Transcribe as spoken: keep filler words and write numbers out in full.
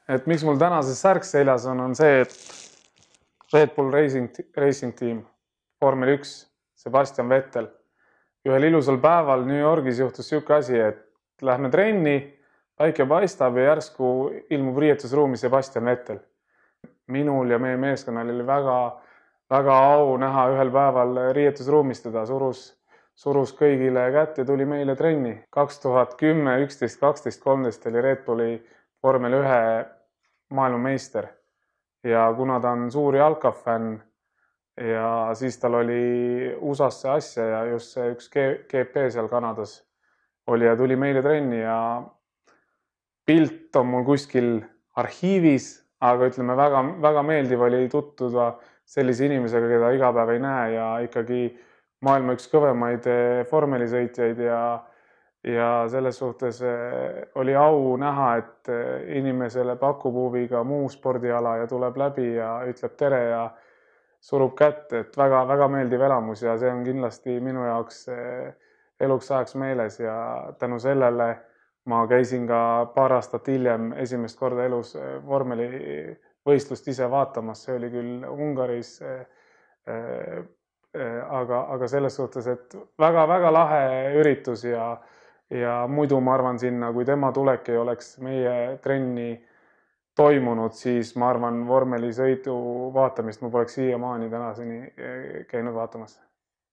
et miks mul täna see särk seljas on, on see, et Red Bull Racing, Racing Team, vormel üks, Sebastian Vettel. Ühel ilusal päeval New Yorgis juhtus siuke asi, et lähme trenni, päike paistab ja järsku ilmub riietusruumi Sebastian Vettel. Minul ja meie meeskonnal oli väga, väga au näha ühel päeval riietusruumis teda, surus, surus kõigile kätt ja tuli meile trenni. kaks tuhat kümme, üksteist, kaksteist, kolmteist oli Red Bulli vormel ühe maailmameister ja kuna ta on suur jalkafänn ja siis tal oli U S A-sse asja ja just see üks G P seal Kanadas oli ja tuli meile trenni ja pilt on mul kuskil arhiivis, aga ütleme väga, väga meeldiv oli tutvuda sellise inimesega, keda iga päev ei näe ja ikkagi maailma üks kõvemaid vormelisõitjaid ja, ja selles suhtes oli au näha, et inimesele pakub huvi ka muu spordiala ja tuleb läbi ja ütleb tere ja surub kätt, et väga, väga meeldiv elamus ja see on kindlasti minu jaoks eluks ajaks meeles ja tänu sellele ma käisin ka paar aastat hiljem esimest korda elus vormelivõistlust ise vaatamas, see oli küll Ungaris, aga, aga selles suhtes, et väga-väga lahe üritus ja, ja muidu ma arvan sinna, kui tema tulek ei oleks meie trenni toimunud, siis ma arvan vormelisõidu vaatamist ma poleks siiamaani tänaseni käinud vaatamas.